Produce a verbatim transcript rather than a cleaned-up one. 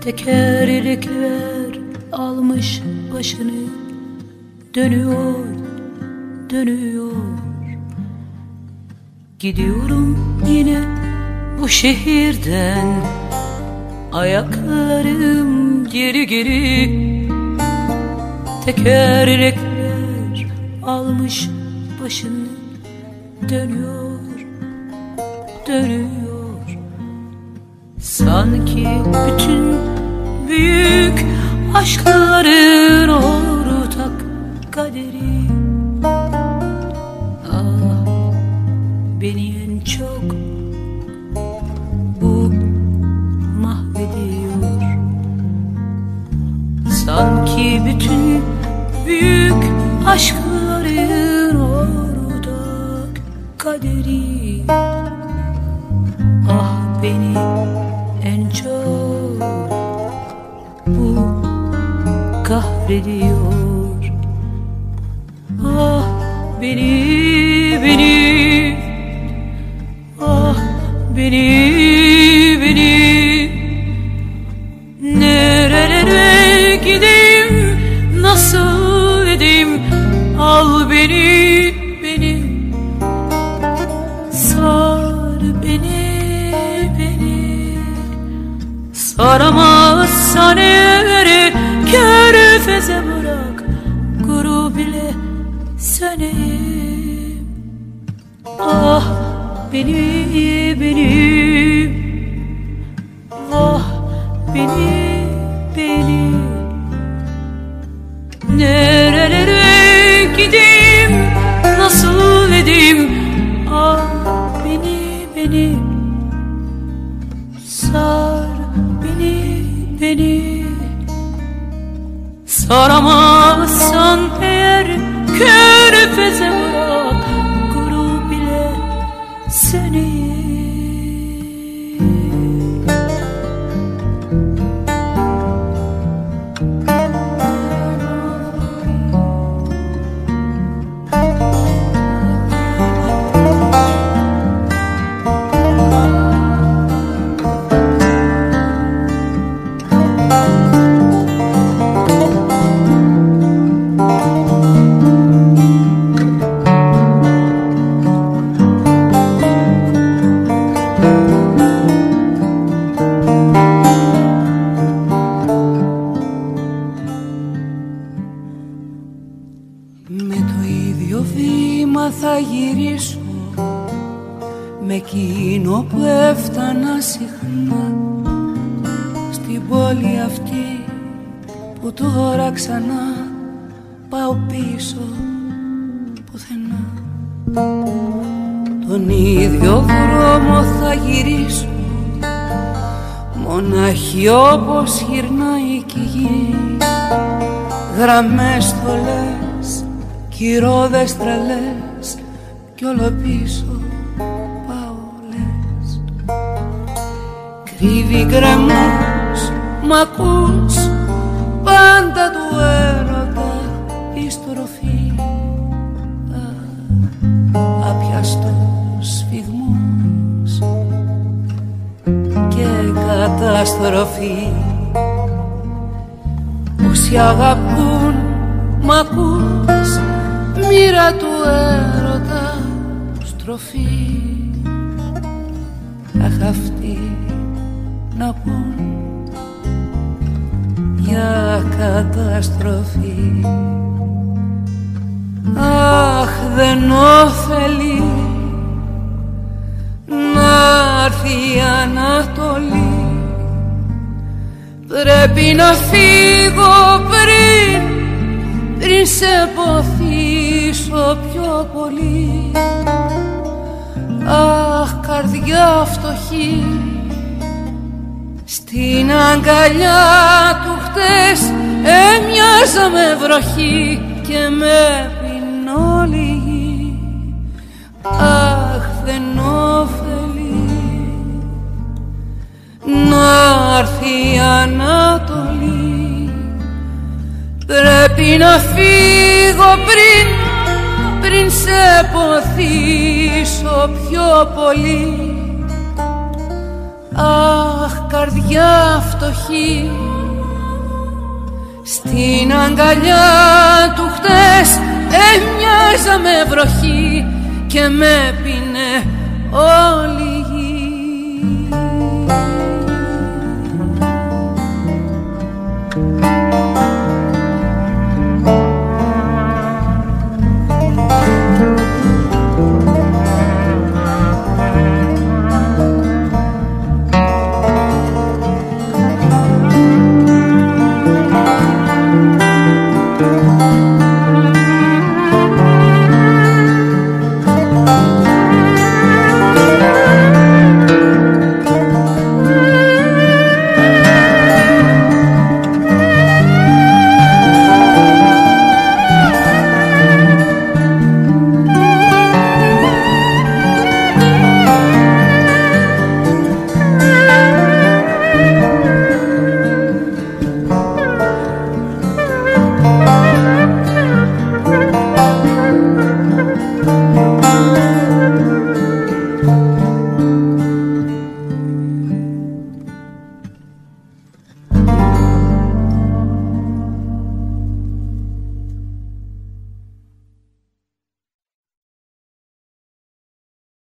Tekerlekler almış başını, dönüyor, dönüyor. Gidiyorum yine bu şehirden, ayaklarım geri geri. Tekerlekler almış başını, dönüyor, dönüyor. Sanki bütün büyük aşkların ortak kaderi. Ah, beni en çok bu mahvediyor. Sanki bütün büyük aşkların ortak kaderi. Ah, beni en çok bu kahrediyor. Ah, beni, beni, ah, beni, beni. Nerelere gideyim, nasıl edeyim? Al beni, beni, sar beni, beni. Saramazsan eğer körfeze bırak, kuru bile söneyim. Ah, beni, beni, ah, beni, beni. Nerelere gideyim, nasıl edeyim? Ah, beni, beni, sar beni, beni. Saramazsan eğer körfeze bırak, kuru bile seni. Με το ίδιο βήμα θα γυρίσω, με εκείνο που έφτανα συχνά, στην πόλη αυτή που τώρα ξανά πάω πίσω πουθενά. Τον ίδιο δρόμο θα γυρίσω, μοναχή όπως γυρνάει κι η γη. Γραμμές θολές, κυρώδες τρελές, κι όλο πίσω πάω λες. Κρύβει γκρεμούς, μ' ακούς, πάντα του έρωτα η στροφή. Άπιαστος σφιγμούς και καταστροφή. Όσοι αγαπούν, μ' ακούς, μοίρα του έρωτα στροφή. Αχ, αυτοί να πούν για καταστροφή. Αχ, δεν ωφελεί να'ρθεί η Ανατολή. Πρέπει να φύγω πριν, πριν σε ποθήσω πιο πολύ. Αχ, καρδιά φτωχή, στην αγκαλιά του χτες έμοιαζα με βροχή και με πινόλιγη. Αχ, δεν ωφελεί να'ρθεί η Ανατολή. Πρέπει να φύγω πριν, πριν σε ποθήσω πιο πολύ. Αχ, καρδιά φτωχή. Στην αγκαλιά του χτες έμοιαζα με βροχή και με πίνε όλη